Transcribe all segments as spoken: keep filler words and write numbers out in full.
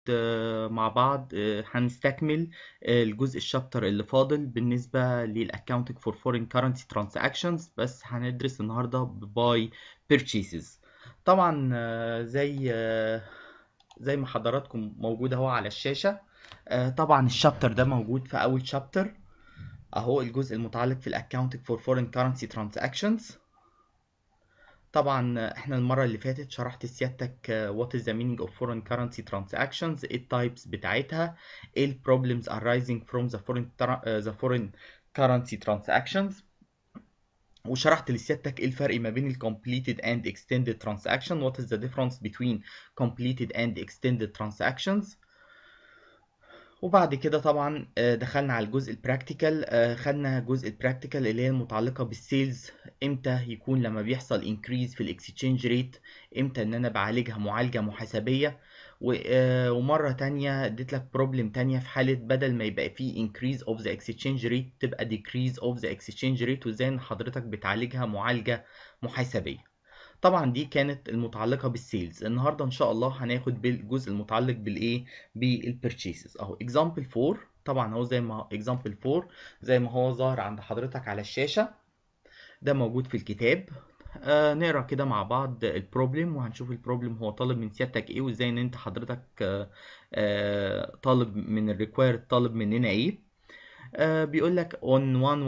مع بعض هنستكمل الجزء الشابتر اللي فاضل بالنسبة للأكاونتنج فور فورين كارنسي ترانزاكشنز، بس هندرس النهاردة باي purchases. طبعا زي زي ما حضراتكم موجود اهو على الشاشة. طبعا الشابتر ده موجود في أول شابتر اهو، الجزء المتعلق في الأكاونتنج فور فورين كارنسي ترانزاكشنز. طبعا احنا المرة اللي فاتت شرحت لسيادتك what is the meaning of foreign currency transactions، ايه التايبس بتاعتها، ايه ال problems arising from the foreign the foreign currency transactions، وشرحت لسيادتك ايه الفرق ما بين ال completed and extended transaction، what is the difference between completed and extended transactions. وبعد كده طبعا دخلنا على الجزء البراكتيكال، خدنا جزء البراكتيكال اللي هي المتعلقة بالسيلز، امتى يكون لما بيحصل انكريز في الاكسشينج ريت، امتى ان انا بعالجها معالجة محاسبية. ومرة تانية اديت لك بروبلم تانية في حالة بدل ما يبقى فيه انكريز اوف ذا اكسشينج ريت تبقى ديكريز اوف ذا اكسشينج ريت، وازاي ان حضرتك بتعالجها معالجة محاسبية. طبعا دي كانت المتعلقه بالسيلز. النهارده ان شاء الله هناخد بالجزء المتعلق بالايه بالبرتشيسز اهو اكزامبل فور. طبعا هو زي ما اكزامبل فور زي ما هو ظاهر عند حضرتك على الشاشه، ده موجود في الكتاب. آه نقرا كده مع بعض البروبلم وهنشوف البروبلم هو طالب من سيادتك ايه، وازاي ان انت حضرتك آه آه طالب من الريكوايرد طالب مننا ايه. Uh, بيقول لك on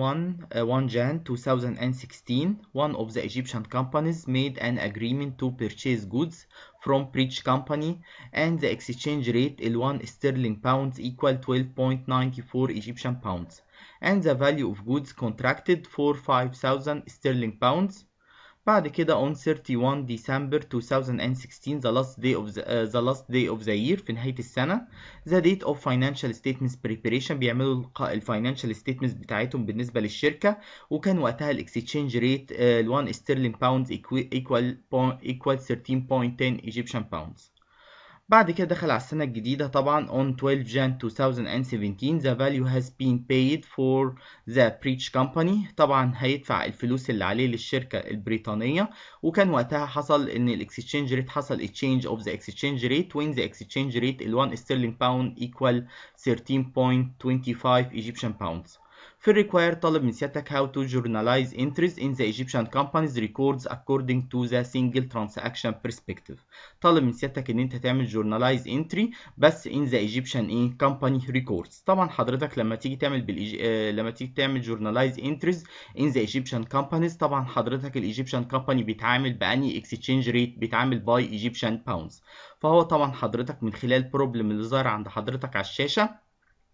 one January twenty sixteen one of the Egyptian companies made an agreement to purchase goods from each company and the exchange rate is one sterling pounds equal twelve point nine four Egyptian pounds and the value of goods contracted for five thousand sterling pounds. بعد كده on thirty-first December twenty sixteen the last day of the, uh, the last day of the year في نهاية السنة the date of financial statements preparation بيعملوا الفاينانشال statements بتاعتهم بالنسبة للشركة، وكان وقتها الاكسشينج ريت ال one sterling pounds equal equal thirteen point one zero Egyptian pounds. بعد كده دخل على السنة الجديدة طبعا on twelve January twenty seventeen the value has been paid for the breach company. طبعا هيدفع الفلوس اللي عليه للشركة البريطانية، وكان وقتها حصل ان الاكسشينج ريت حصل exchange of the exchange rate when the exchange rate ال one sterling pound equal thirteen point two five Egyptian pounds. في الريكواير طلب من سيادتك how to journalize entries in the Egyptian companies records according to the single transaction perspective. طلب من سيادتك ان انت تعمل journalize entry بس in the Egyptian ايه company records. طبعا حضرتك لما تيجي تعمل بالإج... آه لما تيجي تعمل journalize entries in the Egyptian companies طبعا حضرتك ال Egyptian company بيتعامل بأني exchange rate بيتعامل by Egyptian pounds. فهو طبعا حضرتك من خلال البروبلم اللي ظاهر عند حضرتك على الشاشة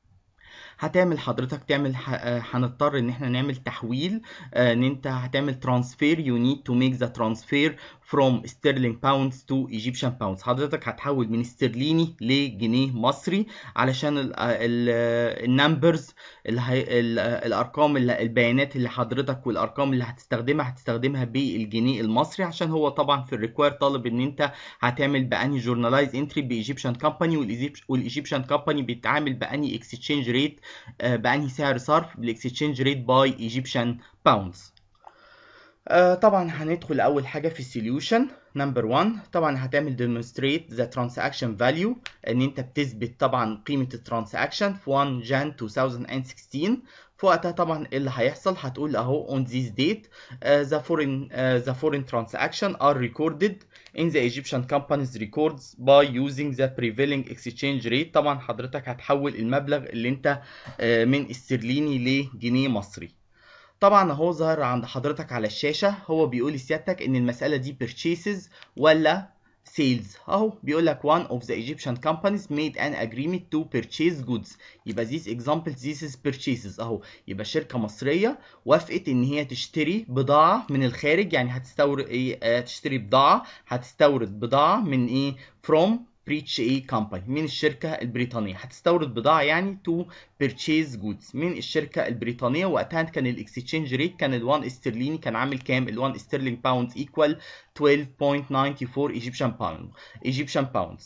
هتعمل حضرتك تعمل هنضطر ان احنا نعمل تحويل، ان انت هتعمل transfer you need to make the transfer from sterling pounds to Egyptian pounds. حضرتك هتحول من استرليني لجنيه مصري علشان النمبرز الارقام البيانات اللي حضرتك والارقام اللي هتستخدمها هتستخدمها بالجنيه المصري، عشان هو طبعا في الريكوير طالب ان انت هتعمل باني جورنالايز انتري بايجيبشن كامباني، والايجيبشن كامباني بيتعامل باني اكسشينج ريت بأنهي سعر صرف بالاكسشينج ريت باي ايجيبشن باوندز. طبعا هندخل اول حاجه في السوليوشن نمبر واحد. طبعا هتعمل demonstrate the transaction value، ان انت بتثبت طبعا قيمه الترانزاكشن في one January twenty sixteen. في وقتها طبعا اللي هيحصل هتقول اهو on this date uh, the foreign uh, the foreign transaction are recorded in the Egyptian company's records by using the prevailing exchange rate. طبعا حضرتك هتحول المبلغ اللي انت uh, من استرليني لجنيه مصري. طبعا اهو ظهر عند حضرتك على الشاشة، هو بيقول لسيادتك ان المسألة دي purchases ولا sales. اهو بيقول لك one of the Egyptian companies made an agreement to purchase goods. يبقى this example this is purchases اهو، يبقى شركة مصرية وافقت ان هي تشتري بضاعة من الخارج، يعني هتستورد ايه اه تشتري بضاعة هتستورد بضاعة من ايه from بريتش ايه كامباني من الشركه البريطانيه، هتستورد بضاعه يعني تو بيرتشيز جودز من الشركه البريطانيه. وقتها كان الاكسشينج ريت كان ال1 استرليني كان عامل كام؟ ال1 ستيرلينج باوندز ايكوال twelve point nine four ايجيبشن باوند ايجيبشن باوندز.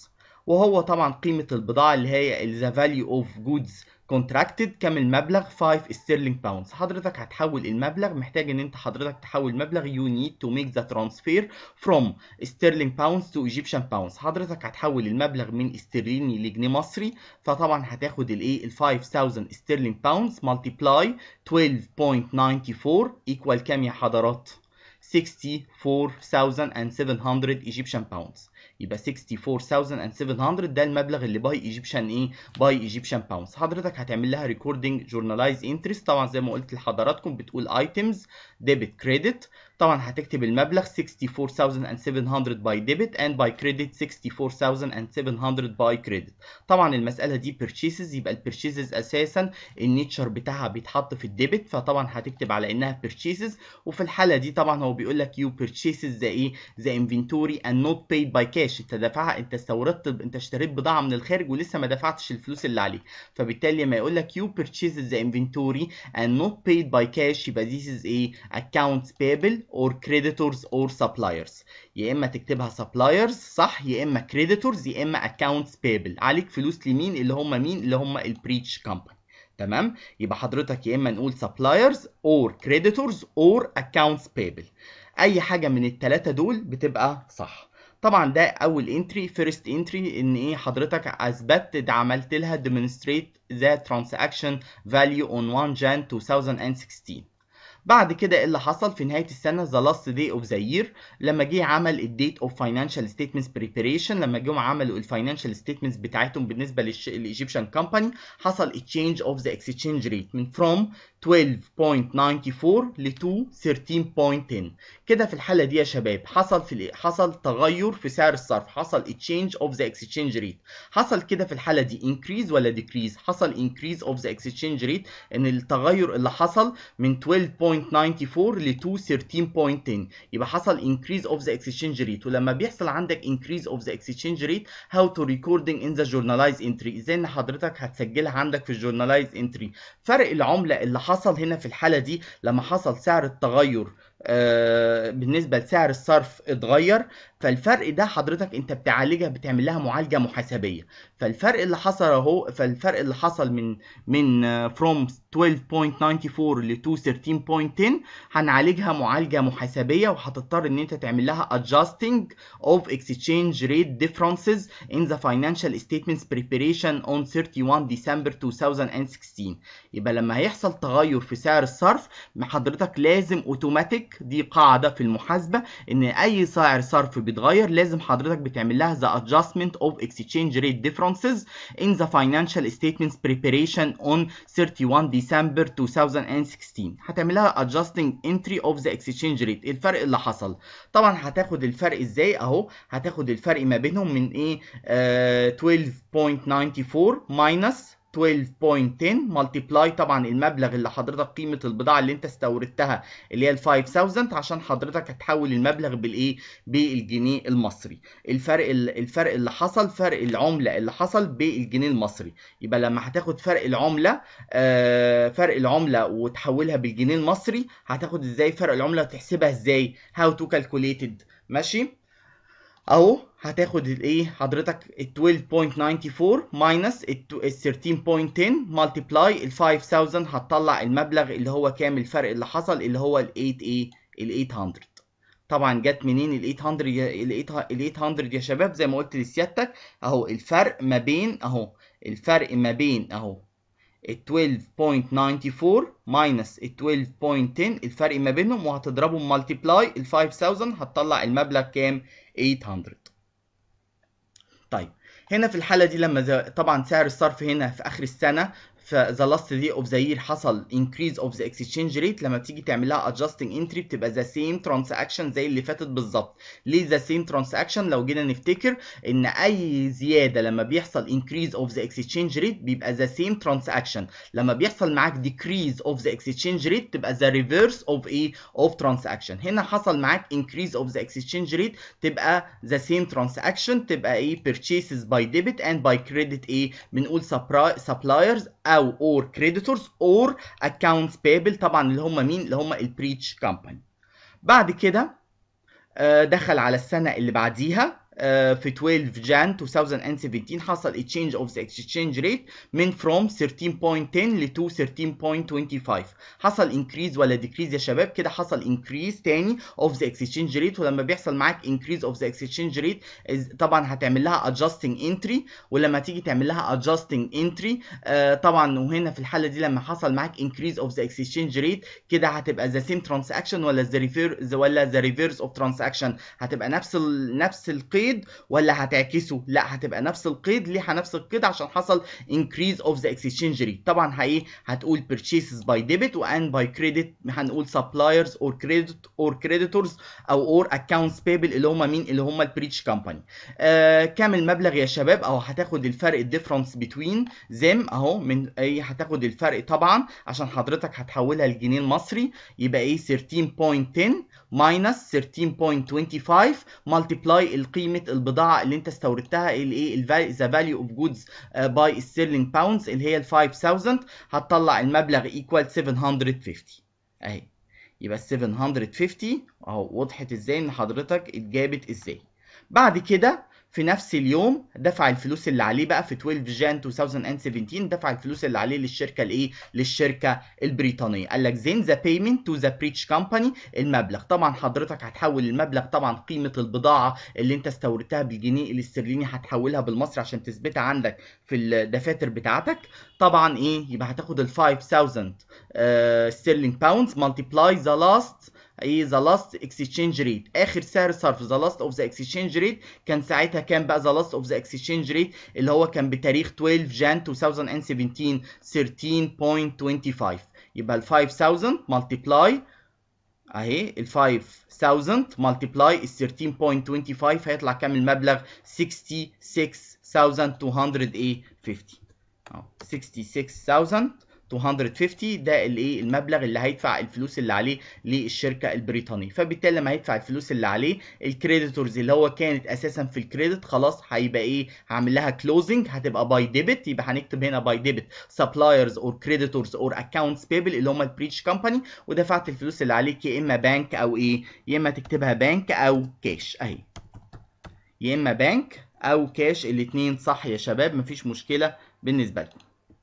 وهو طبعا قيمة البضاعة اللي هي the value of goods contracted كام المبلغ خمسة ستيرلينج باوندز. حضرتك هتحول المبلغ، محتاج ان انت حضرتك تحول مبلغ you need to make the transfer from sterling pounds to Egyptian pounds. حضرتك هتحول المبلغ من استرليني لجنيه مصري، فطبعا هتاخد الايه ال خمسة آلاف ستيرلينج باوندز multiply twelve point nine four equal كام يا حضرات؟ sixty-four thousand seven hundred Egyptian pounds. يبقى sixty-four thousand seven hundred ده المبلغ اللي باي ايجيبشن ايه؟ باي ايجيبشن باوندز. حضرتك هتعمل لها ريكوردنج جورنالايز انترست، طبعا زي ما قلت لحضراتكم بتقول ايتمز ديبت كريدت، طبعا هتكتب المبلغ sixty-four thousand seven hundred باي ديبت and باي كريدت sixty-four thousand seven hundred باي كريدت. طبعا المساله دي بيرشيسز، يبقى البيرشيسز اساسا النيتشر بتاعها بيتحط في الديبت، فطبعا هتكتب على انها بيرشيسز. وفي الحاله دي طبعا هو بيقول لك يو بيرشيسز ذا ايه؟ ذا انفنتوري اند نوت بايد باي كاش. انت دافعها، انت استوردت، انت اشتريت بضاعه من الخارج ولسه ما دفعتش الفلوس اللي عليك، فبالتالي لما يقول لك يو بيرشيسز ذا انفنتوري اند نوت بايد باي كاش يبقى this is ايه؟ accounts payable or creditors or suppliers. يا اما تكتبها suppliers صح، يا اما creditors، يا اما accounts payable. عليك فلوس لمين؟ اللي هم مين؟ اللي هم البريتش كومباني. تمام؟ يبقى حضرتك يا اما نقول suppliers or creditors or accounts payable. اي حاجه من الثلاثه دول بتبقى صح. طبعا ده اول انتري، فيرست انتري، ان ايه حضرتك اثبتت عملت لها demonstrate the transaction value on one January twenty sixteen. بعد كده ايه اللي حصل في نهايه السنه؟ ذا لاست داي اوف ذا يير، لما جه عمل الديت اوف فاينانشال ستيتمنتس بريباريشن، لما جم عملوا الفاينانشال ستيتمنتس بتاعتهم بالنسبه للايجيبشن كومباني، حصل تشينج اوف ذا اكسشينج ريت من فروم twelve point nine four ل to thirteen point ten. كده في الحاله دي يا شباب حصل في حصل تغير في سعر الصرف، حصل تشينج اوف ذا اكسشينج ريت. حصل كده في الحاله دي انكريز ولا ديكريز؟ حصل انكريز اوف ذا اكسشينج ريت، ان التغير اللي حصل من twelve point nine four ل to thirteen point ten، يبقى حصل increase of the exchange rate. ولما بيحصل عندك increase of the exchange rate how to recording in the journalized entry؟ ازاي ان حضرتك هتسجلها عندك في الجورنالايز انتري؟ فرق العمله اللي حصل هنا في الحاله دي لما حصل سعر التغير آه بالنسبه لسعر الصرف اتغير، فالفرق ده حضرتك انت بتعالجها، بتعمل لها معالجه محاسبيه. فالفرق اللي حصل اهو، فالفرق اللي حصل من من uh, from twelve point nine four ل to thirteen point ten هنعالجها معالجه محاسبيه، وهتضطر ان انت تعمل لها adjusting of exchange rate differences in the financial statements preparation on thirty-one December twenty sixteen. يبقى لما هيحصل تغير في سعر الصرف حضرتك لازم اوتوماتيك، دي قاعده في المحاسبه، ان اي سعر صرف بيتغير لازم حضرتك بتعمل لها the adjustment of exchange rate differences in the financial statements preparation on thirty-one December twenty sixteen. هتعمل لها adjusting entry of the exchange rate. الفرق اللي حصل طبعا هتاخد الفرق ازاي؟ اهو هتاخد الفرق ما بينهم من ايه؟ uh, twelve point nine four minus twelve point ten multiply طبعا المبلغ اللي حضرتك قيمة البضاعة اللي انت استوردتها اللي هي ال five thousand، عشان حضرتك هتحول المبلغ بالايه؟ بالجنيه المصري. الفرق الفرق اللي حصل، فرق العملة اللي حصل بالجنيه المصري. يبقى لما هتاخد فرق العملة آه فرق العملة وتحولها بالجنيه المصري، هتاخد ازاي فرق العملة وتحسبها ازاي؟ how to calculated. ماشي؟ اهو هتاخد الايه حضرتك ال twelve point nine four minus ال thirteen point ten multiply ال five thousand، هتطلع المبلغ اللي هو كام الفرق اللي حصل اللي هو ال eight ايه؟ ال eight hundred. طبعا جت منين ال eight hundred؟ ال eight hundred يا شباب زي ما قلت لسيادتك اهو الفرق ما بين اهو الفرق ما بين اهو ال twelve point nine four minus ال twelve point ten، الفرق ما بينهم، وهتضربهم multiply ال five thousand، هتطلع المبلغ كام؟ eight hundred. طيب هنا في الحالة دي لما طبعا سعر الصرف هنا في آخر السنة ف the last day of the year حصل increase of the exchange rate، لما بتيجي تعملها adjusting entry بتبقى the same transaction زي اللي فاتت بالظبط. ليه the same transaction؟ لو جينا نفتكر ان اي زيادة لما بيحصل increase of the exchange rate بيبقى the same transaction، لما بيحصل معاك decrease of the exchange rate تبقى the reverse of a of transaction. هنا حصل معاك increase of the exchange rate تبقى the same transaction، تبقى ايه؟ purchases by debit and by credit ايه؟ بنقول suppliers او or creditors or accounts payable، طبعا اللي هم مين؟ اللي هم البريتش كومباني. بعد كده دخل على السنة اللي بعديها في اتناشر جان ألفين وسبعتاشر حصل change of the exchange rate من from ثلاثة عشر عشرة ل to ثلاثة عشر خمسة وعشرين. حصل increase ولا decrease يا شباب؟ كده حصل increase تاني of the exchange rate. ولما بيحصل معاك increase of the exchange rate طبعا هتعمل لها adjusting entry. ولما تيجي تعمل لها adjusting entry آه طبعا وهنا في الحالة دي لما حصل معاك increase of the exchange rate كده هتبقى the same transaction ولا the reverse ولا the reverse of transaction؟ هتبقى نفس ال... نفس القيد ولا هتعكسه؟ لا هتبقى نفس القيد. ليه نفس القيد؟ عشان حصل increase of the exchange rate. طبعا هي هتقول purchases by debit و and by credit هنقول suppliers or credit or creditors او or accounts payable اللي هم مين؟ اللي هم البريتش كومباني. آه كام المبلغ يا شباب؟ اهو هتاخد الفرق difference between them اهو من ايه؟ هتاخد الفرق طبعا عشان حضرتك هتحولها لجنيه المصري. يبقى ايه؟ ثلاثة عشر عشرة minus ثلاثة عشر خمسة وعشرين multiply القيمة البضاعة اللي انت استوردتها الايه؟ the value of goods by sterling pounds اللي هي ال خمسة آلاف. هتطلع المبلغ equal سبعمية وخمسين اهي. يبقى سبعمية وخمسين اهو وضحت ازاي ان حضرتك اتجابت ازاي. بعد كده في نفس اليوم دفع الفلوس اللي عليه بقى في اتناشر جان ألفين وسبعتاشر دفع الفلوس اللي عليه للشركه الايه؟ للشركه البريطانيه. قال لك then the payment to the breach company المبلغ. طبعا حضرتك هتحول المبلغ طبعا قيمه البضاعه اللي انت استوردتها بالجنيه الاسترليني هتحولها بالمصري عشان تثبتها عندك في الدفاتر بتاعتك. طبعا ايه؟ يبقى هتاخد ال خمسة آلاف ستيرلينج باوندز multiply the last ايه the last exchange rate اخر سعر صرف the last of the exchange rate كان ساعتها كام بقى؟ the last of the exchange rate اللي هو كان بتاريخ اتناشر جان ألفين وسبعتاشر ثلاثة عشر خمسة وعشرين. يبقى ال خمسة آلاف multiply اهي ال خمسة آلاف multiply ال ثلاثة عشر خمسة وعشرين هيطلع كام المبلغ؟ ستة وستين ألف ومئتين وخمسين اهو ستة وستين ألف مئتين وخمسين. ده الايه؟ المبلغ اللي هيدفع الفلوس اللي عليه للشركه البريطانيه. فبالتالي لما هيدفع الفلوس اللي عليه الكريديتورز اللي هو كانت اساسا في الكريدت خلاص هيبقى ايه؟ هعمل لها كلوزنج هتبقى باي ديبت. يبقى هنكتب هنا باي ديبت سبلايرز اور كريديتورز اور اكونتس بيبل اللي هم البريتش كومباني. ودفعت الفلوس اللي عليك يا اما بانك او ايه؟ يا اما تكتبها بانك او كاش اهي. يا اما بانك او كاش الاثنين صح يا شباب مفيش مشكله بالنسبه لكم.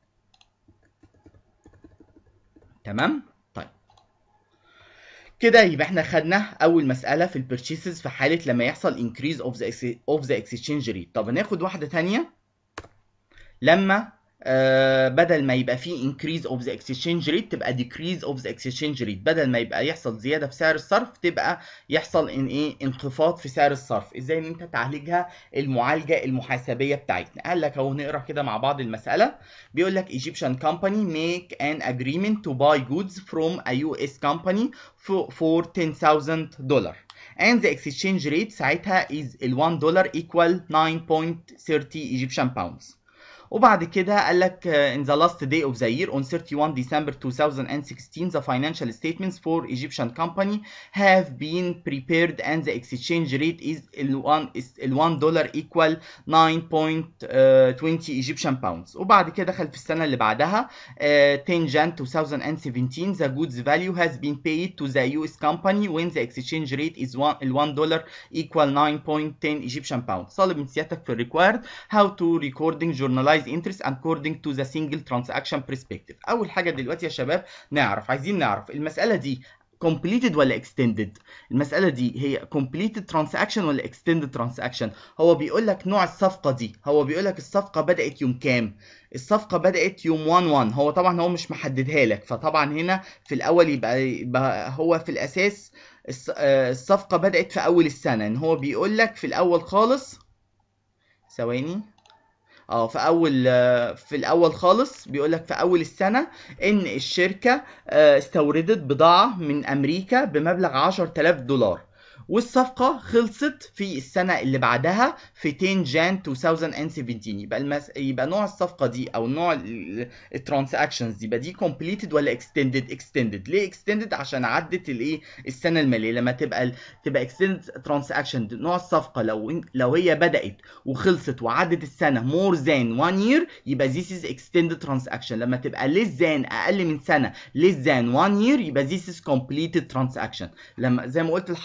تمام؟ طيب كده يبقى احنا خدنا اول مساله في البيرتشيسز في حاله لما يحصل increase of the of the exchange rate. طب هناخد واحده ثانيه لما آه بدل ما يبقى فيه increase of the exchange rate تبقى decrease of the exchange rate. بدل ما يبقى يحصل زياده في سعر الصرف تبقى يحصل ان ايه؟ انخفاض في سعر الصرف. ازاي ان انت تعالجها؟ المعالجه المحاسبيه بتاعتنا. قال لك اهو نقرا كده مع بعض المساله. بيقول لك Egyptian company make an agreement to buy goods from a يو إس company for, for ten thousand dollars and the exchange rate ساعتها is ال one dollar equal nine point three zero Egyptian pounds. وبعد كده قال لك in the last day of the year on thirty-first December twenty sixteen the financial statements for Egyptian company have been prepared and the exchange rate is ال one dollar equal nine point two zero Egyptian pounds. وبعد كده دخل في السنة اللي بعدها ten January twenty seventeen the goods value has been paid to the يو إس company when the exchange rate is one dollar equal nine point one zero Egyptian pounds. طالب من سيادتك في required how to recording journalize interest according to the single transaction perspective. اول حاجه دلوقتي يا شباب نعرف عايزين نعرف المساله دي completed ولا extended. المساله دي هي completed transaction ولا extended transaction. هو بيقول لك نوع الصفقه دي. هو بيقول لك الصفقه بدات يوم كام؟ الصفقه بدات يوم واحد واحد. هو طبعا هو مش محددها لك فطبعا هنا في الاول يبقى, يبقى هو في الاساس الصفقه بدات في اول السنه. ان هو بيقول لك في الاول خالص ثواني اه في اول في الاول خالص بيقول لك في اول السنه ان الشركه استوردت بضاعه من امريكا بمبلغ عشرة آلاف دولار والصفقه خلصت في السنه اللي بعدها في عشرة جان twenty seventeen. يبقى المس... يبقى نوع الصفقه دي او نوع الترانزاكشنز دي يبقى دي completed ولا extended؟ extended. ليه extended؟ عشان عدت الايه؟ السنه الماليه. لما تبقى ال... تبقى extended transaction نوع الصفقه لو لو هي بدات وخلصت وعدت السنه more than one year يبقى this is extended transaction. لما تبقى less than اقل من سنه less than one year يبقى this is completed transaction. لما زي ما قلت لحضراتكم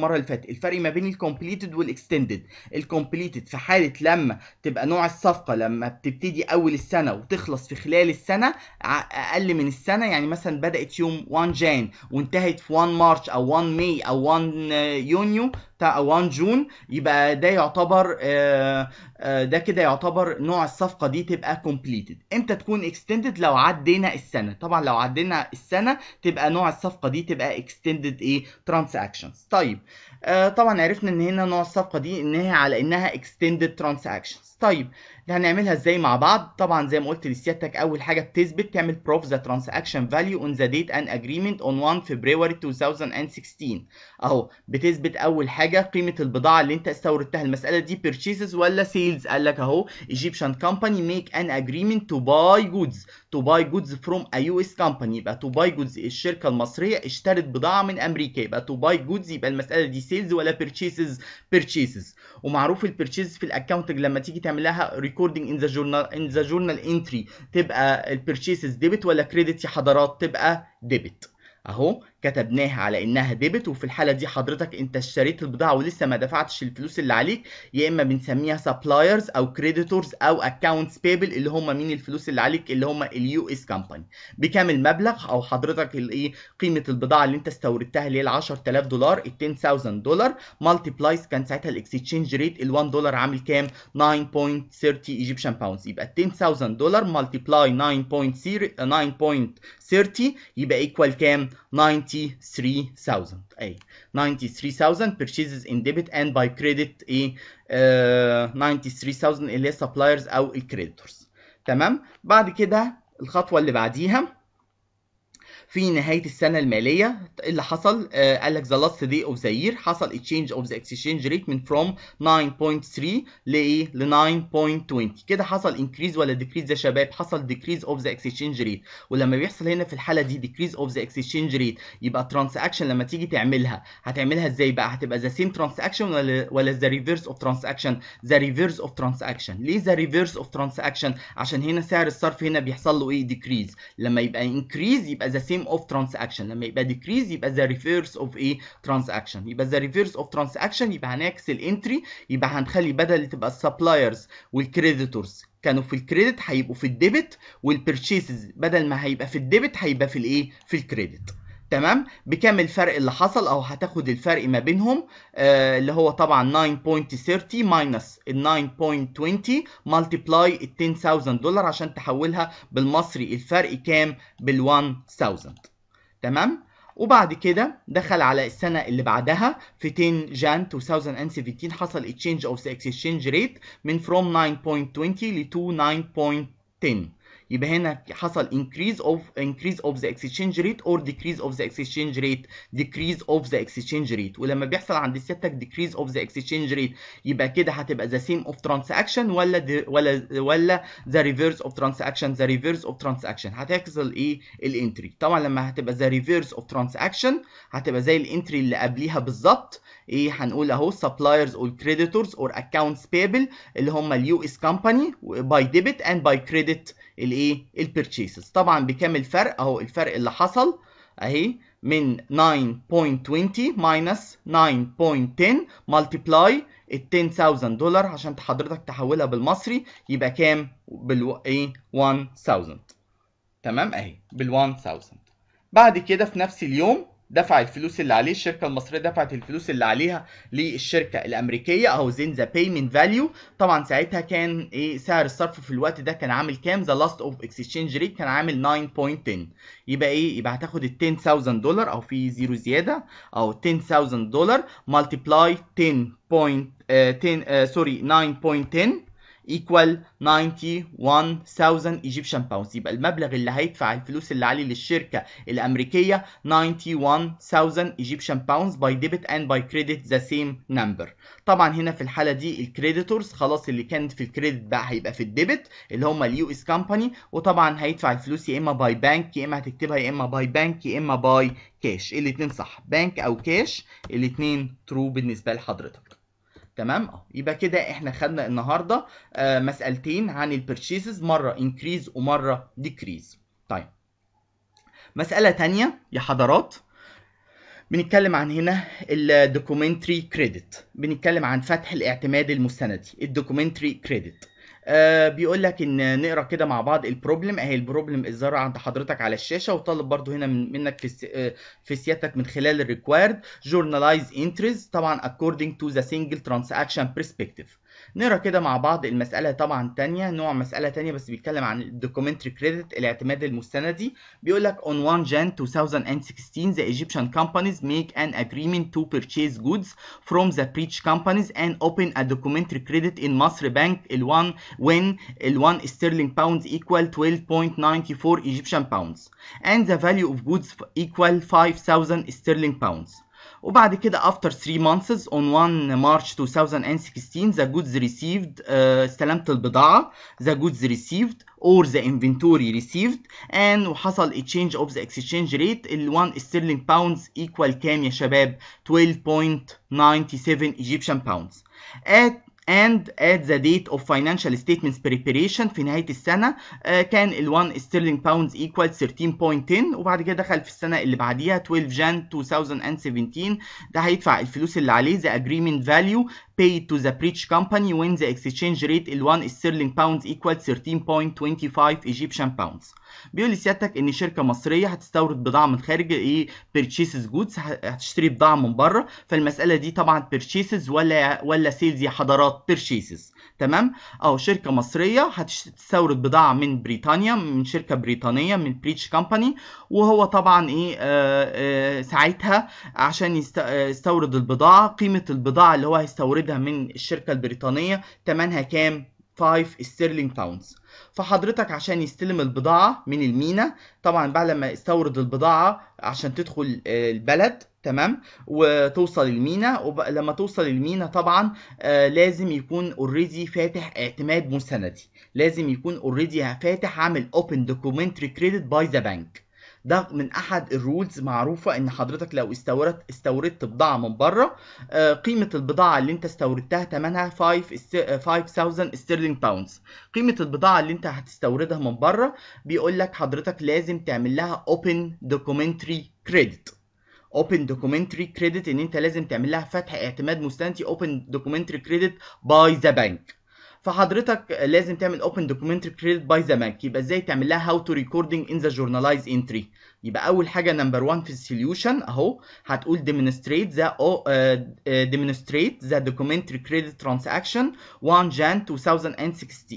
المره اللي فاتت، الفرق ما بين الكومبليتد والاكستندد. الكومبليتد في حاله لما تبقى نوع الصفقه لما بتبتدي اول السنه وتخلص في خلال السنه اقل من السنه، يعني مثلا بدات يوم واحد جان وانتهت في واحد مارش او واحد ماي او واحد يونيو او واحد جون، يبقى ده يعتبر آه آه ده كده يعتبر نوع الصفقه دي تبقى كومبليتد. امتى تكون اكستندد؟ لو عدينا السنه. طبعا لو عدينا السنه تبقى نوع الصفقه دي تبقى اكستندد ايه ترانزاكشنز. طيب آه طبعا عرفنا ان هنا نوع الصفقه دي ان هي على انها اكستندد ترانزاكشنز. طيب هنعملها ازاي مع بعض؟ طبعا زي ما قلت لسيادتك اول حاجه بتثبت تعمل proof the transaction value on the date and agreement on first February two thousand sixteen. اهو بتثبت اول حاجه قيمه البضاعه اللي انت استوردتها. المساله دي purchases ولا sales؟ قال لك اهو Egyptian company make an agreement to buy goods to buy goods from a يو إس company. يبقى to buy goods الشركه المصريه اشترت بضاعه من امريكا، يبقى to buy goods يبقى المساله دي sales ولا purchases؟ purchases. ومعروف البيرتشيز في الاكونتنج لما تيجي تعملها ريكوردنج ان ذا جورنال ان ذا جورنال انتري تبقى البيرتشيز ديبت ولا كريدت يا حضرات؟ تبقى ديبت. اهو كتبناها على انها ديبت، وفي الحاله دي حضرتك انت اشتريت البضاعه ولسه ما دفعتش الفلوس اللي عليك، يا اما بنسميها سبلايرز او كريديتورز او اكونتس بيبل اللي هم مين الفلوس اللي عليك اللي هم اليو اس كامباني. بكام المبلغ او حضرتك الايه قيمه البضاعه اللي انت استوردتها اللي هي ال عشرة آلاف دولار ال عشرة آلاف دولار مالتيبلايز كان ساعتها الاكسشينج ريت ال واحد دولار عامل كام؟ تسعة فاصلة ثلاثين ايجيبشن باوندز. يبقى عشرة آلاف دولار مالتيبلاي تسعة فاصلة ثلاثين يبقى ايكوال كام؟ ninety-three thousand. اي ninety-three thousand purchases in debit and by credit ايه uh, ninety-three thousand اللي هي suppliers او الكريديتورز. تمام. بعد كده الخطوه اللي بعديها في نهاية السنة المالية اللي حصل آه قال لك the last day of the year حصل exchange of the exchange rate من from nine point three لإيه ل nine point twenty. كده حصل increase ولا decrease يا شباب؟ حصل decrease of the exchange rate. ولما بيحصل هنا في الحالة دي decrease of the exchange rate يبقى transaction لما تيجي تعملها هتعملها ازاي بقى؟ هتبقى the same transaction ولا ولا the reverse of transaction؟ the reverse of transaction. ليه the reverse of transaction؟ عشان هنا سعر الصرف هنا بيحصل له ايه؟ decrease. لما يبقى increase يبقى the same of transaction، لما يبقى decrease يبقى the reverse of a transaction. يبقى the reverse of transaction يبقى هنعكس الانتري، يبقى هنخلي بدل تبقى السبلايرز والكريديتورز كانوا في الكريدت هيبقوا في الديبت، والبيرتشيسز بدل ما هيبقى في الديبت هيبقى في الايه؟ في الكريدت. تمام. بكام الفرق اللي حصل؟ او هتاخد الفرق ما بينهم آه اللي هو طبعا nine point three minus ال nine point twenty multiply ال ten thousand دولار عشان تحولها بالمصري الفرق كام؟ بال one thousand. تمام. وبعد كده دخل على السنة اللي بعدها في عشرة جان two thousand seventeen حصل exchange of the exchange rate من from nine point twenty ل to nine point ten. يبقى هنا حصل increase of increase of the exchange rate or decrease of the exchange rate؟ decrease of the exchange rate. ولما بيحصل عند سيادتك decrease of the exchange rate يبقى كده هتبقى the same of transaction ولا ولا ولا the reverse of transaction؟ the reverse of transaction. هتعكس الايه؟ الانتري. طبعا لما هتبقى the reverse of transaction هتبقى زي الانتري اللي قبليها بالظبط. ايه هنقول اهو suppliers or creditors or accounts payable اللي هم اليو اس company by debit and by credit الايه؟ البيرتشيسز. طبعا بكام الفرق؟ اهو الفرق اللي حصل اهي من nine point twenty minus nine point ten multiply ال ten thousand دولار عشان حضرتك تحولها بالمصري يبقى كام؟ بال ايه؟ one thousand. تمام اهي بال one thousand. بعد كده في نفس اليوم دفع الفلوس اللي عليه، الشركه المصريه دفعت الفلوس اللي عليها للشركه الامريكيه اهو زين ذا بيمنت فاليو. طبعا ساعتها كان ايه سعر الصرف في الوقت ده؟ كان عامل كام؟ ذا لاست اوف اكسشينج ريت كان عامل nine point ten. يبقى ايه؟ يبقى هتاخد ال ten thousand دولار او في زيرو زياده او ten thousand دولار مالتيبلاي ten point ten سوري nine point ten equal ninety-one thousand Egyptian pounds. يبقى المبلغ اللي هيدفع الفلوس اللي عليه للشركة الأمريكية ninety-one thousand Egyptian pounds by debit and by credit the same number. طبعا هنا في الحالة دي الكريديتورز خلاص اللي كانت في الكريدت بقى هيبقى في الديبت اللي هم اليو اس كامباني، وطبعا هيدفع الفلوس يا اما باي بانك يا اما هتكتبها يا اما باي بانك يا اما باي كاش. الاثنين صح، بانك او كاش الاثنين ترو بالنسبة لحضرتك. تمام. يبقى كده احنا خدنا النهارده آه مسألتين عن البيرتشيسز، مره انكريز ومره ديكريز. طيب مسألة تانية يا حضرات بنتكلم عن هنا الدوكيومنتري كريدت، بنتكلم عن فتح الاعتماد المستندي الدوكيومنتري كريدت. آه بيقول لك ان نقرا كده مع بعض البروبلم اهي. البروبلم الظاهره عند حضرتك على الشاشه، وطالب برضو هنا من منك في الس... آه في سيادتك من خلال الريكوايرد جورنالايز انتريز طبعا according to the single transaction perspective. نقرا كده مع بعض المساله طبعا تانية، نوع مساله تانية بس بيتكلم عن الدوكيومنتري كريدت الاعتماد المستندي. بيقول لك on first of January twenty sixteen the Egyptian companies make an agreement to purchase goods from the breach companies and open a documentary credit in Masr Bank ال one when ال one sterling pounds equal twelve point nine four Egyptian pounds and the value of goods equal five thousand sterling pounds. وبعد كده after three months on first of March twenty sixteen the goods received uh, استلمت البضاعة the goods received or the inventory received and وحصل a change of the exchange rate ال one sterling pounds equal كام يا شباب؟ twelve point nine seven Egyptian pounds. at and at the date of financial statements preparation في نهاية السنة uh, كان ال one sterling pounds equal thirteen point ten، وبعد كده دخل في السنة اللي بعديها twelve January twenty seventeen ده هيدفع الفلوس اللي عليه the agreement value paid to the breach company when the exchange rate ال one sterling pounds equal thirteen point two five Egyptian pounds. بيقول لي سيادتك ان شركه مصريه هتستورد بضاعه من خارج ايه purchases goods، هتشتري بضاعه من بره. فالمساله دي طبعا purchases ولا ولا سيلز يا حضرات؟ purchases. تمام. او شركه مصريه هتستورد بضاعه من بريطانيا، من شركه بريطانيه من بريتش كومباني، وهو طبعا ايه آه آه ساعتها عشان يستورد البضاعه، قيمه البضاعه اللي هو هيستوردها من الشركه البريطانيه ثمنها كام؟ five sterling pounds. فحضرتك عشان يستلم البضاعة من المينا، طبعا بعد لما يستورد البضاعة عشان تدخل البلد تمام وتوصل المينا، ولما توصل المينا طبعا آه لازم يكون اوريدي فاتح اعتماد مستندي، لازم يكون اوريدي فاتح عامل open documentary credit by the bank. ده من احد الرولز معروفه ان حضرتك لو استوردت استوردت بضاعه من بره آه قيمه البضاعه اللي انت استوردتها ثمنها five thousand sterling pounds. قيمه البضاعه اللي انت هتستوردها من بره بيقول لك حضرتك لازم تعمل لها open documentary credit. open documentary credit ان انت لازم تعمل لها فتح اعتماد مستندي open documentary credit by the bank. فحضرتك لازم تعمل open documentary credit by the bank. يبقى ازاي تعمل لها how to recording in the journalized entry؟ يبقى اول حاجه نمبر one في السوليوشن اهو هتقول demonstrate the uh, demonstrate the documentary credit transaction first of January twenty sixteen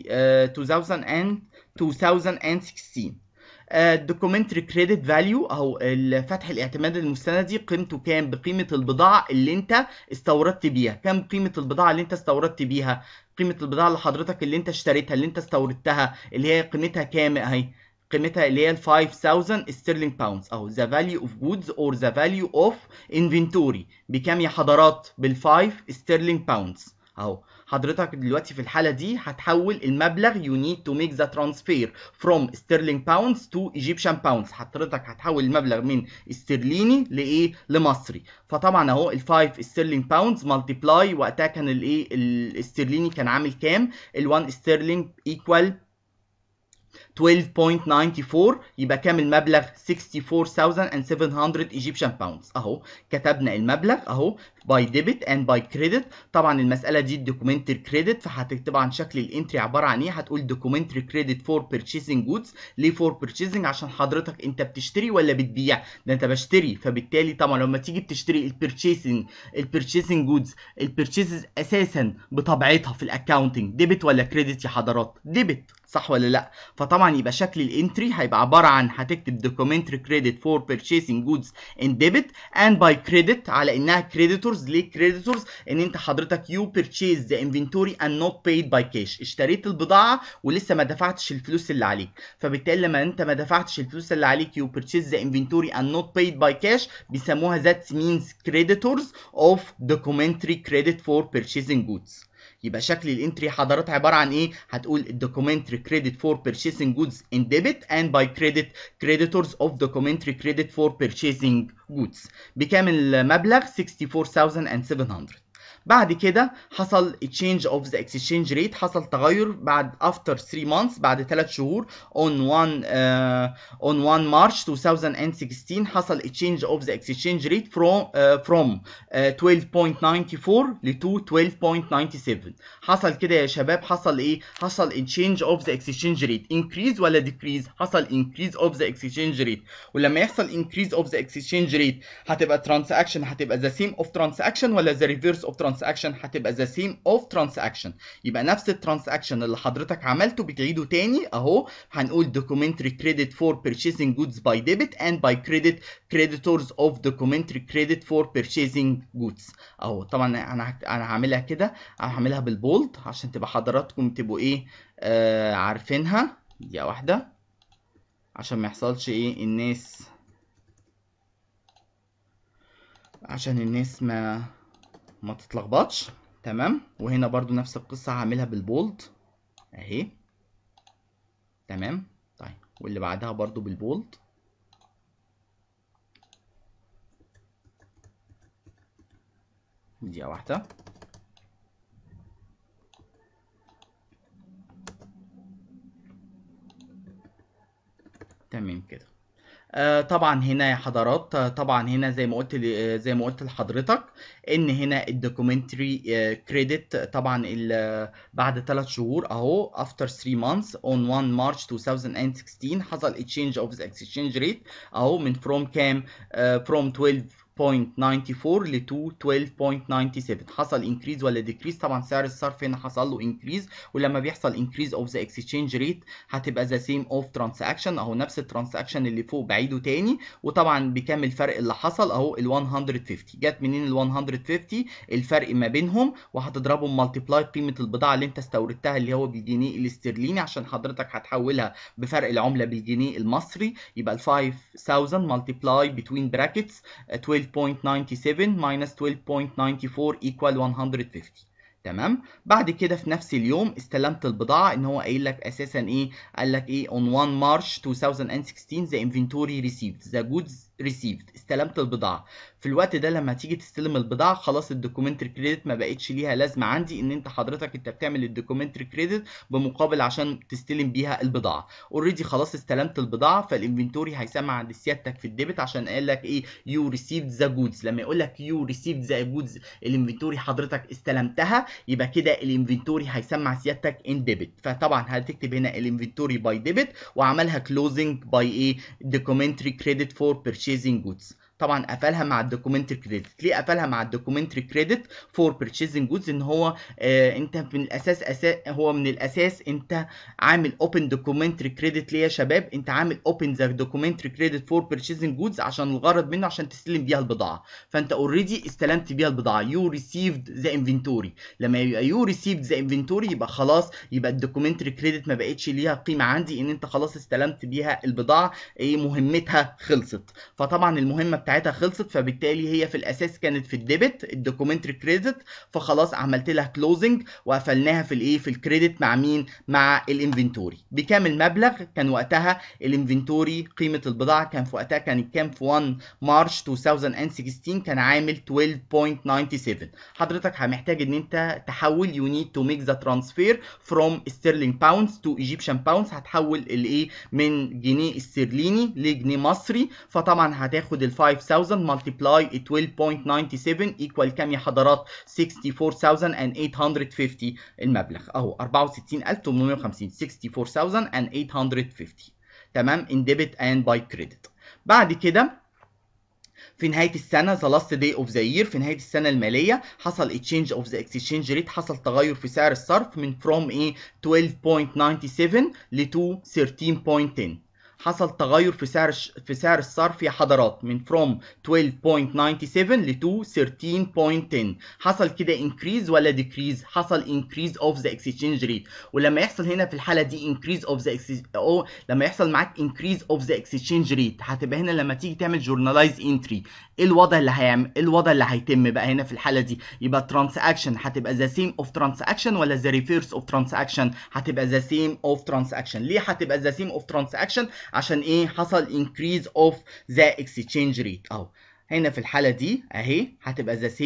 uh, twenty sixteen. الدوكيومنتري كريدت فاليو اهو فتح الاعتماد المستندي قيمته كام؟ بقيمه البضاعه اللي انت استوردت بيها. كام قيمه البضاعه اللي انت استوردت بيها؟ قيمه البضاعه اللي حضرتك اللي انت اشتريتها اللي انت استوردتها اللي هي قيمتها كام اهي؟ قيمتها اللي هي ال five thousand sterling pounds اهو. the value of goods or the value of inventory بكام يا حضرات؟ بال five sterling pounds اهو. حضرتك دلوقتي في الحالة دي هتحول المبلغ you need to make the transfer from sterling pounds to Egyptian pounds. حضرتك هتحول المبلغ من استرليني لإيه؟ لمصري. فطبعا اهو ال five sterling pounds multiply وقتها كان الايه الاسترليني كان عامل كام؟ ال one sterling equal twelve point nine four. يبقى كام المبلغ؟ sixty-four thousand seven hundred Egyptian pounds اهو. كتبنا المبلغ اهو by debit and by credit. طبعا المسألة دي documentary credit، فهتكتب عن شكل الانتري عبارة عن ايه؟ هتقول documentary credit for purchasing goods. ليه for purchasing؟ عشان حضرتك انت بتشتري ولا بتبيع؟ ده انت بشتري، فبالتالي طبعا لما تيجي بتشتري البيرتشيسنج البيرتشيسنج جودز البيرتشيسز اساسا بطبيعتها في الاكاونتنج ديبت ولا كريدت يا حضرات؟ ديبت، صح ولا لا؟ فطبعا يبقى شكل الانتري هيبقى عباره عن هتكتب documentary credit for purchasing goods in debit and by credit على انها creditors. ليه creditors؟ ان انت حضرتك you purchase the inventory and not paid by cash. اشتريت البضاعه ولسه ما دفعتش الفلوس اللي عليك، فبالتالي لما انت ما دفعتش الفلوس اللي عليك you purchase the inventory and not paid by cash بيسموها that means creditors of documentary credit for purchasing goods. يبقى شكل الانتري حضرتك عباره عن ايه؟ هتقول documentary credit for purchasing goods in debit and by credit creditors of documentary credit for purchasing goods. بكام المبلغ؟ sixty-four thousand seven hundred. بعد كده حصل change of the exchange rate، حصل تغير بعد after three months، بعد ثلاث شهور on one uh, on one March twenty sixteen حصل change of the exchange rate from uh, from uh, twelve point nine four ل to twelve point nine seven. حصل كده يا شباب، حصل ايه؟ حصل change of the exchange rate increase ولا decrease؟ حصل increase of the exchange rate. ولما يحصل increase of the exchange rate هتبقى transaction هتبقى the same of transaction ولا the reverse of transaction؟ هتبقى the same of transaction. يبقى نفس الترانزاكشن اللي حضرتك عملته بتعيده تاني اهو. هنقول documentary credit for purchasing goods by debit and by credit creditors of documentary credit for purchasing goods اهو. طبعا انا انا هعملها كده، هعملها بالبولد عشان تبقى حضراتكم تبقوا ايه آه عارفينها. دقيقة واحدة عشان ما يحصلش ايه الناس عشان الناس ما ما تتلخبطش. تمام. وهنا برضو نفس القصة هعملها بالبولد اهي. تمام. طيب واللي بعدها برضو بالبولد. دقيقة واحدة. تمام كده. آه طبعا هنا يا حضرات، آه طبعا هنا زي ما قلت آه زي ما قلت لحضرتك ان هنا الدوكيومنتري كريدت آه طبعا بعد ثلاث شهور اهو after three months on one March twenty sixteen حصل change of the exchange rate اهو من from كام آه from twelve point nine four ل to twelve point nine seven. حصل increase ولا decrease؟ طبعا سعر الصرف هنا حصل له increase، ولما بيحصل increase of the exchange rate هتبقى the same of transaction اهو. نفس الترانزاكشن اللي فوق بعيده تاني. وطبعا بكام الفرق اللي حصل اهو ال one hundred fifty. جت منين ال one hundred fifty؟ الفرق ما بينهم، وهتضربهم مالتيبلاي قيمه البضاعه اللي انت استوردتها اللي هو بالجنيه الاسترليني عشان حضرتك هتحولها بفرق العمله بالجنيه المصري. يبقى ال five thousand multiply between brackets twelve point nine seven minus twelve point nine four equal one hundred fifty. تمام. بعد كده في نفس اليوم استلمت البضاعه، ان هو قايل لك اساسا ايه؟ قال لك ايه on one March twenty sixteen the inventory received the goods received. استلمت البضاعه. في الوقت ده لما تيجي تستلم البضاعه خلاص الدوكيومنتري كريدت ما بقتش ليها لازمه عندي، ان انت حضرتك انت بتعمل الدوكيومنتري كريدت بمقابل عشان تستلم بيها البضاعه. اوريدي خلاص استلمت البضاعه، فالانفنتوري هيسمع عند سيادتك في الديبت عشان قال لك ايه you received the goods. لما يقول لك you received the goods الانفنتوري حضرتك استلمتها، يبقى كده الانفنتوري هيسمع سيادتك ان ديبت. فطبعا هتكتب هنا الانفنتوري باي ديبت وعملها كلوزنج باي ايه دوكيومنتري كريدت فور بيرشيزنج جودز. طبعا قفلها مع الدوكيومنتري كريدت. ليه قفلها مع الدوكيومنتري كريدت فور بيرشيزنج جودز؟ ان هو آه انت من الاساس أساس هو من الاساس انت عامل اوبن دوكيومنتري كريدت. ليه يا شباب؟ انت عامل اوبن ذا دوكيومنتري كريدت فور بيرشيزنج جودز عشان الغرض منه عشان تستلم بيها البضاعه. فانت اوريدي استلمت بيها البضاعه يو ريسيفد ذا انفنتوري. لما يبقى يو ريسيفد ذا انفنتوري يبقى خلاص يبقى الدوكيومنتري كريدت ما بقتش ليها قيمه عندي، ان انت خلاص استلمت بيها البضاعه، ايه مهمتها خلصت. فطبعا المهمه بتاعتها خلصت، فبالتالي هي في الاساس كانت في الديبت الدوكيومنتري كريدت، فخلاص عملت لها كلوزنج وقفلناها في الايه في الكريدت مع مين؟ مع الانفنتوري. بكام المبلغ؟ كان وقتها الانفنتوري قيمه البضاعه كان في وقتها كان كام في one March twenty sixteen؟ كان عامل twelve point nine seven. حضرتك محتاج ان انت تحول you need to make the transfer from sterling pounds to Egyptian pounds. هتحول الايه من جنيه استرليني لجنيه مصري. فطبعا هتاخد ال five thousand multiply twelve point nine seven equal كام يا حضرات؟ sixty-four thousand eight hundred fifty. المبلغ اهو أربعة وستين ألف وثمانمائة وخمسين sixty-four thousand eight hundred fifty. تمام in debit and by credit. بعد كده في نهاية السنة the last day of the year في نهاية السنة المالية حصل exchange of the exchange rate. حصل تغير في سعر الصرف من from ايه twelve point nine seven ل to thirteen point ten. حصل تغير في سعر في سعر الصرف يا حضرات من from twelve point nine seven ل to thirteen point ten. حصل كده increase ولا decrease؟ حصل increase of the exchange rate. ولما يحصل هنا في الحالة دي increase of the exchange او لما يحصل معاك increase of the exchange rate هتبقى هنا لما تيجي تعمل journalize entry ايه الوضع اللي هيعمل ايه الوضع اللي هيتم بقى هنا في الحالة دي؟ يبقى transaction هتبقى the same of transaction ولا the reverse of transaction؟ هتبقى the same of transaction. ليه هتبقى the same of transaction؟ عشان ايه؟ حصل increase of the exchange rate اهو. هنا في الحالة دي اهي هتبقى the same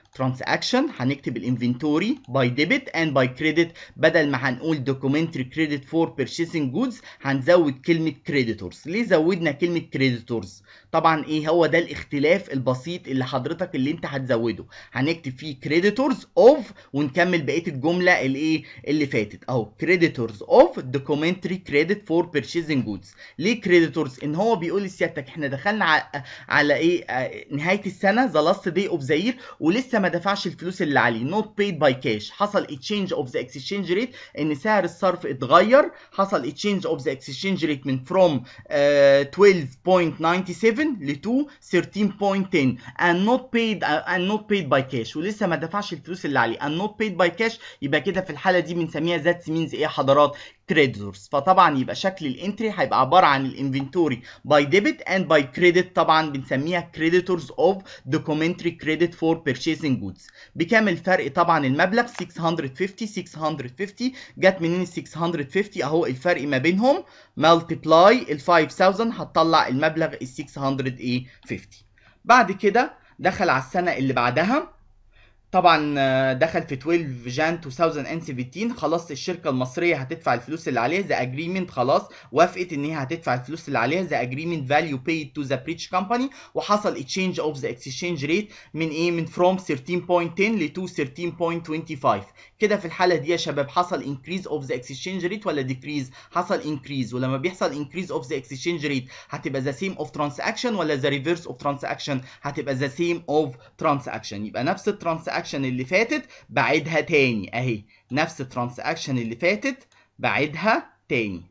transaction هنكتب الانفنتوري by debit and by credit. بدل ما هنقول documentary credit for purchasing goods هنزود كلمة creditors. ليه زودنا كلمة creditors؟ طبعا ايه هو ده الاختلاف البسيط اللي حضرتك اللي انت هتزوده. هنكتب فيه creditors of ونكمل بقية الجملة الايه اللي فاتت اهو creditors of documentary credit for purchasing goods. ليه creditors؟ ان هو بيقول لسيادتك احنا دخلنا على, على ايه نهاية السنة the last day of the year ولسه ما دفعش الفلوس اللي عليه not paid by cash. حصل exchange of the exchange rate ان سعر الصرف اتغير. حصل exchange of the exchange rate من from uh, twelve point nine seven ل to thirteen point ten and not paid uh, and not paid by cash ولسه ما دفعش الفلوس اللي عليه and not paid by cash. يبقى كده في الحالة دي بنسميها that means ايه يا حضرات؟ creditors. فطبعا يبقى شكل الانتري هيبقى عبارة عن الانفنتوري by debit and by credit. طبعا بنسميها creditors of documentary credit for purchasing goods. بكام الفرق؟ طبعا المبلغ six hundred fifty six hundred fifty. جت منين ال six hundred fifty؟ اهو الفرق ما بينهم multiply ال five thousand هتطلع المبلغ ال six hundred fifty. بعد كده دخل على السنة اللي بعدها. طبعا دخل في twelve جان twenty seventeen. خلاص الشركه المصريه هتدفع الفلوس اللي عليها. ذا اجريمنت خلاص وافقت ان هي هتدفع الفلوس اللي عليها. ذا اجريمنت فاليو paid to the bridge company. وحصل exchange of the exchange rate من ايه؟ من from thirteen point ten ل to thirteen point twenty-five. كده في الحاله دي يا شباب حصل increase of the exchange rate ولا decrease؟ حصل increase. ولما بيحصل increase of the exchange rate هتبقى the same of transaction ولا the reverse of transaction؟ هتبقى the same of transaction. يبقى نفس الترانزاكشن اللي فاتت بعيدها تاني اهي. نفس الترانزاكشن اللي فاتت بعيدها تاني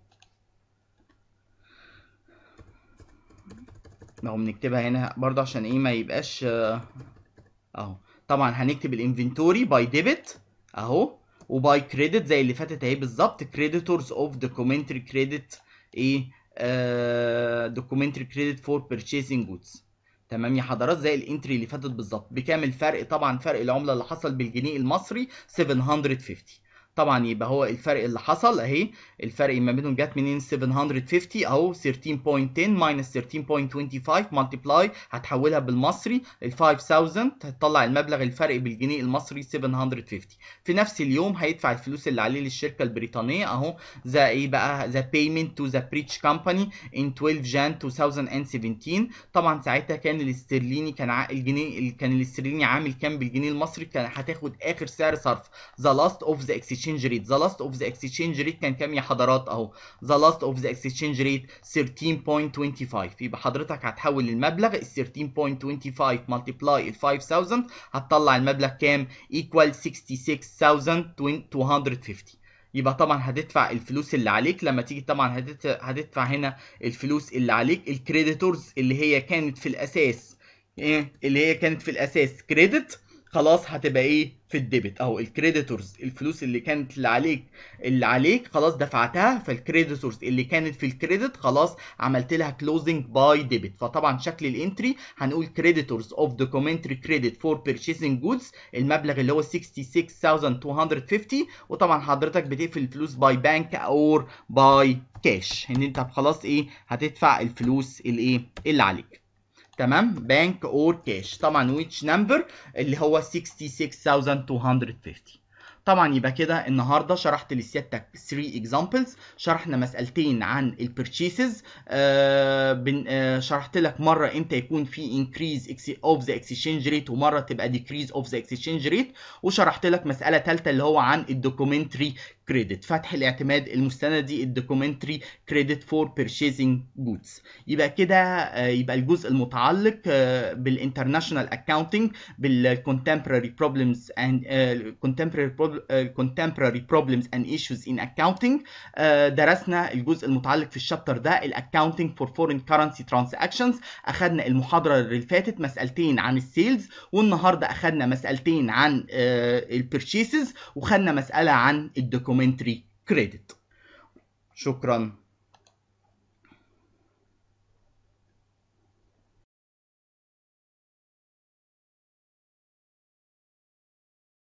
اهو. بنكتبها هنا برضه عشان ايه ما يبقاش اهو. طبعا هنكتب الانفنتوري باي ديبت اهو وباي كريدت زي اللي فاتت اهي بالظبط. creditors of documentary credit ايه آه documentary credit for purchasing goods. تمام يا حضرات زي الانتري اللي فاتت بالظبط. بكام الفرق؟ طبعا فرق العمله اللي حصل بالجنيه المصري seven hundred fifty. طبعا يبقى هو الفرق اللي حصل اهي. الفرق ما بينهم جت منين؟ seven hundred fifty اهو thirteen point ten minus thirteen point twenty-five multiply هتحولها بالمصري ال five thousand هتطلع المبلغ الفرق بالجنيه المصري seven hundred fifty. في نفس اليوم هيدفع الفلوس اللي عليه للشركه البريطانيه اهو. ذا ايه بقى؟ ذا payment to the bridge company in twelve جان twenty seventeen. طبعا ساعتها كان الاسترليني كان ع... الجنيه كان الاسترليني عامل كام بالجنيه المصري؟ كان هتاخد اخر سعر صرف the last of the exchange rate. the last of the exchange rate كان كام يا حضرات اهو؟ the last of the exchange rate thirteen point two five. يبقى حضرتك هتحول المبلغ ال thirteen point two five multiply ال five thousand هتطلع المبلغ كام؟ equal sixty-six thousand two hundred fifty. يبقى طبعا هتدفع الفلوس اللي عليك. لما تيجي طبعا هتدفع هنا الفلوس اللي عليك الكريديتورز اللي هي كانت في الاساس ايه؟ اللي هي كانت في الاساس كريدت خلاص هتبقى ايه؟ في الديبت اهو. الكريديتورز الفلوس اللي كانت اللي عليك اللي عليك خلاص دفعتها. فالكريديتورز اللي كانت في الكريدت خلاص عملت لها كلوزنج باي ديبت. فطبعا شكل الانتري هنقول كريديتورز اوف دوكيومنتري كريدت فور بيرشيسنج جودز المبلغ اللي هو sixty-six thousand two hundred fifty. وطبعا حضرتك بتقفل الفلوس باي بانك اور باي كاش ان انت خلاص ايه هتدفع الفلوس الايه اللي عليك. تمام بانك اور كاش. طبعا which number اللي هو sixty-six thousand two hundred fifty. طبعا يبقى كده النهارده شرحت لسيادتك three examples. شرحنا مسألتين عن البرتشيسز. آه آه شرحت لك مره امتى يكون في increase of the exchange rate ومره تبقى decrease of the exchange rate. وشرحت لك مسأله ثالثه اللي هو عن الدوكيومنتري كريدت فتح الاعتماد المستندي الدوكيومنتري كريدت فور بيرشيزنج جودز. يبقى كده يبقى الجزء المتعلق بالانترناشونال اكاونتنج بالكونتمبراري بروبلمز اند contemporary problems and issues in accounting. درسنا الجزء المتعلق في الشابتر ده الاكاونتنج فور فورين كارنسي ترانزاكشنز. اخذنا المحاضره اللي فاتت مسالتين عن السيلز والنهارده اخذنا مسالتين عن البيرشيسز وخدنا مساله عن الدوكيومنتري كريدت. شكرا.